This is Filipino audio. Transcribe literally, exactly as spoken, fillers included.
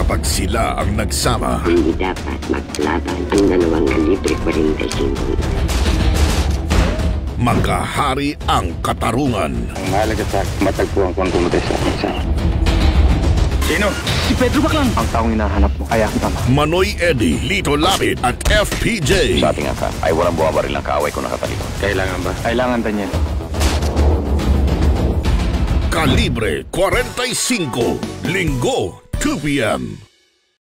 kapag sila ang nagsama. Hindi dapat maglaban ang dalawang kalibre forty-five. Magkahari ang katarungan. Ang mahalaga sa matagpuan ko ang pumatay sa akin sa... Sino? Si Pedro Baclan. Ang taong hinahanap mo, kaya ang tama. Manoy Eddie, Lito Lapid at F P J. Sa ating angkan ay walang buwabaril ng kaaway ko nakatalikod. Kailangan ba? Kailangan, Daniel. Kalibre forty-five, Linggo, two p m